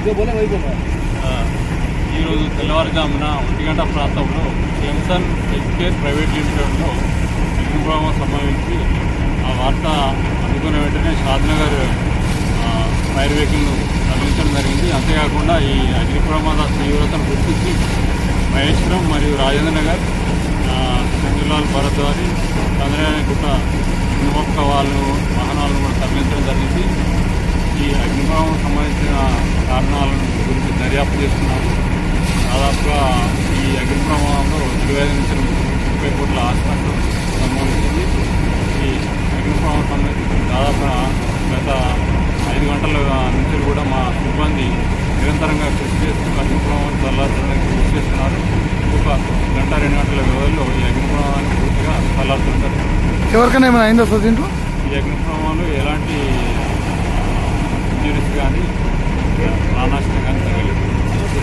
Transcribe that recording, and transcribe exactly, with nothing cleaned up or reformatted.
ఈరోజు తెల్లవారుజామున ఒంటి గంట ప్రాంతంలో జెమ్సన్ హెల్త్కేర్ ప్రైవేట్ లిమిటెడ్లో అగ్నిప్రమాదం సంభవించి ఆ వార్త అందుకున్న వెంటనే షాద్నగర్ ఫైర్ వెహికల్ను తరలించడం జరిగింది. అంతేకాకుండా ఈ అగ్ని ప్రమాద తీవ్రతను గుర్తించి మహేశ్వరం మరియు రాజేంద్ర నగర్, చంద్రలాల్ భరద్వారి, చంద్రయానగుట్ట అగ్నిమాపక వాళ్ళు వాహనాలను కూడా తరలించడం జరిగింది. ఈ అగ్నిప్రమాదం సంబంధించిన కారణాలను గురించి దర్యాప్తు చేస్తున్నాము. దాదాపుగా ఈ అగ్ని ప్రమాదంలో ఇరవై ఐదు నుంచి ముప్పై కోట్ల ఆస్పత్రులు సంబంధించింది. ఈ అగ్ని ప్రమాదం సంబంధించి దాదాపుగా గత ఐదు గంటల నుంచి కూడా మా సిబ్బంది నిరంతరంగా కృషి చేస్తూ అగ్ని ప్రమాదాన్ని చల్లార్చడానికి కృషి చేస్తున్నారు. ఒక గంట రెండు గంటల వ్యవధిలో ఈ అగ్ని ప్రమాదాన్ని పూర్తిగా చల్లార్చుంటారు. ఎవరికైనా ఏమైనా అయిందా సార్ దీంట్లో? ఈ అగ్ని ప్రమాదంలో ఎలాంటి ఇంజరీస్ కానీ